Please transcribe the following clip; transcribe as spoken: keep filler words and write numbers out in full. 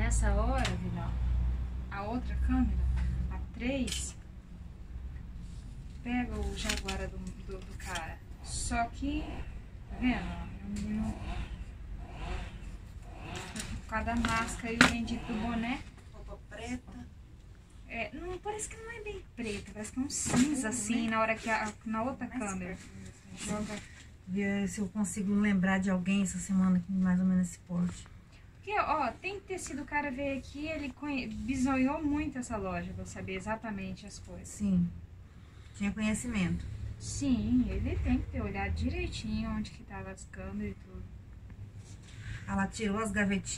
nessa hora, Vidal, a outra câmera, a três, pega o Jaguara do, do, do cara. Só que, tá vendo? Eu não... Por causa da máscara e o bendito do boné. Roupa preta. É, não, parece que não é bem preta, parece que é um cinza assim, na hora que a, na outra câmera. Joga. Ver se eu consigo lembrar de alguém essa semana que mais ou menos esse porte. Porque, ó, tem que ter sido o cara veio aqui, ele conhe... bisoiou muito essa loja pra saber exatamente as coisas. Sim. Tinha conhecimento. Sim, ele tem que ter olhado direitinho onde que tava as câmeras e tudo. Ela tirou as gavetinhas.